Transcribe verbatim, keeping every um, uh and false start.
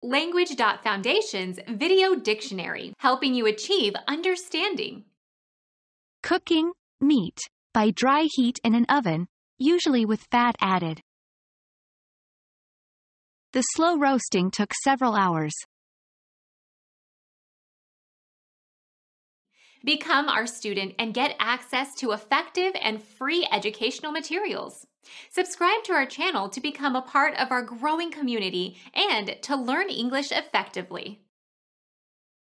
Language dot Foundation's Video Dictionary, helping you achieve understanding. Cooking meat by dry heat in an oven, usually with fat added. The slow roasting took several hours. Become our student and get access to effective and free educational materials. Subscribe to our channel to become a part of our growing community and to learn English effectively.